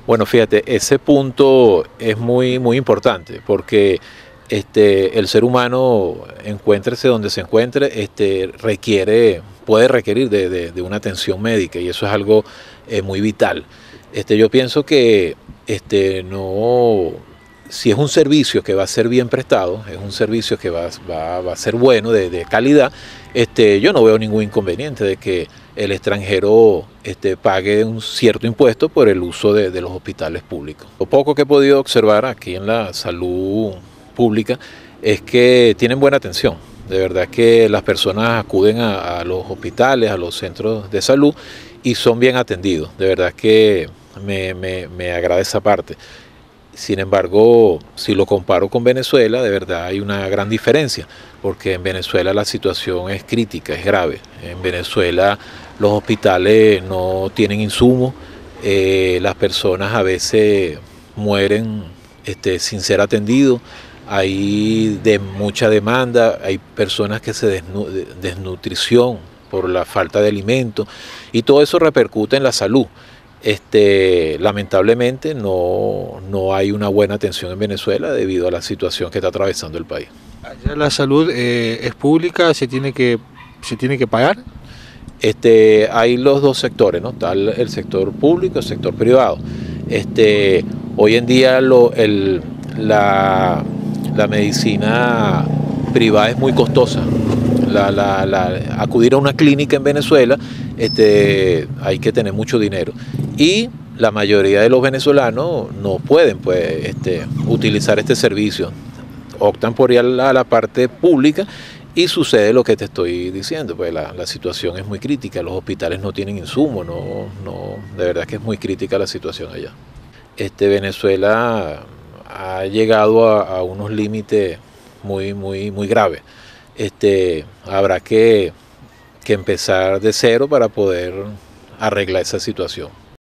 Bueno, fíjate, ese punto es muy importante porque el ser humano, encuéntrese donde se encuentre, puede requerir de una atención médica y eso es algo muy vital. Yo pienso que no, si es un servicio que va a ser bien prestado, es un servicio que va a ser bueno, de calidad, yo no veo ningún inconveniente de que el extranjero pague un cierto impuesto por el uso de los hospitales públicos. Lo poco que he podido observar aquí en la salud pública es que tienen buena atención. De verdad que las personas acuden a los hospitales, a los centros de salud y son bien atendidos. De verdad que me agrada esa parte. Sin embargo, si lo comparo con Venezuela, de verdad hay una gran diferencia, porque en Venezuela la situación es crítica, es grave. En Venezuela los hospitales no tienen insumos, las personas a veces mueren sin ser atendidos, hay mucha demanda, hay personas que se desnutrición por la falta de alimentos y todo eso repercute en la salud. Lamentablemente no hay una buena atención en Venezuela debido a la situación que está atravesando el país. Allá la salud es pública, se tiene que pagar. Hay los dos sectores, ¿no? Está el sector público, el sector privado. Hoy en día la medicina privada es muy costosa. Acudir a una clínica en Venezuela hay que tener mucho dinero y la mayoría de los venezolanos no pueden pues, utilizar este servicio, optan por ir a la parte pública y sucede lo que te estoy diciendo, pues la situación es muy crítica, los hospitales no tienen insumos, de verdad que es muy crítica la situación allá. Venezuela ha llegado a unos límites muy graves. Habrá que empezar de cero para poder arreglar esa situación.